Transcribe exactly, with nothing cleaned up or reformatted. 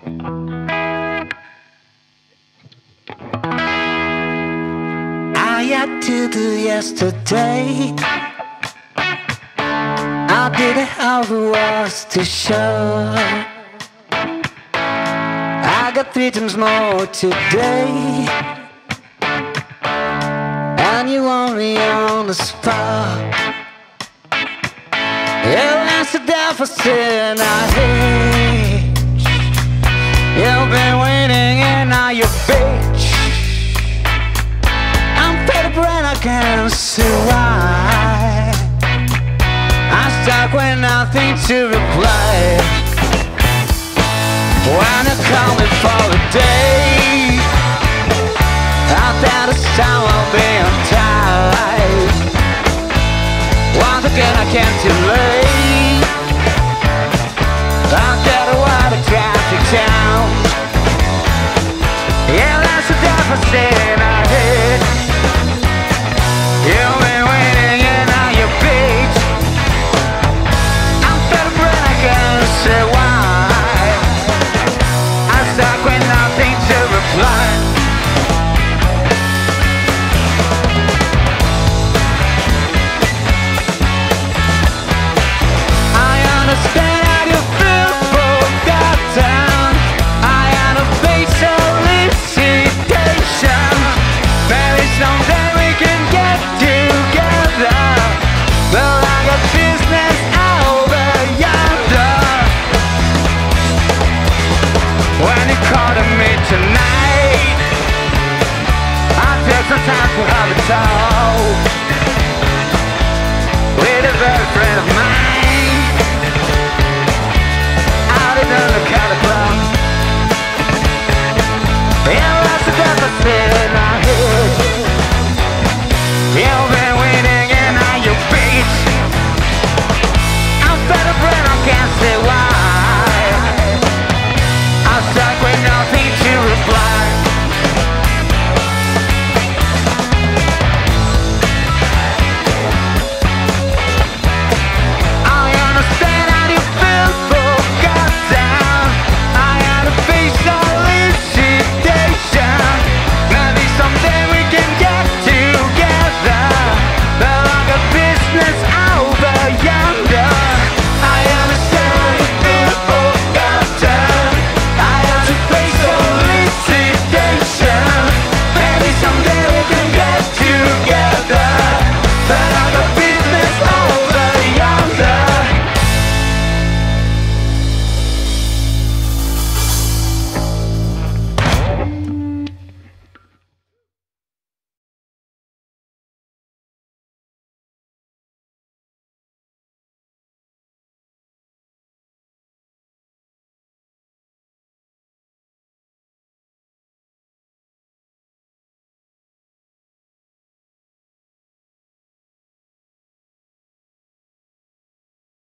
I had to do yesterday. I did how it was to show. I got three times more today. And you want me on the spot. You lasted there for seven days. You've been waiting and now you're bitch. I'm fed up and I can't see why. I'm stuck with nothing to reply. When you call me for a day, I thought this time I'll be on time. Once again I can't delay.